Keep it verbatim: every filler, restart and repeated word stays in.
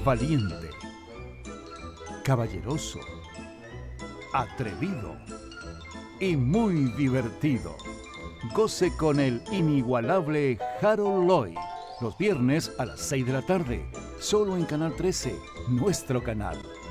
valiente, caballeroso, atrevido y muy divertido. Goce con el inigualable Harold Lloyd, los viernes a las seis de la tarde, solo en Canal trece, nuestro canal.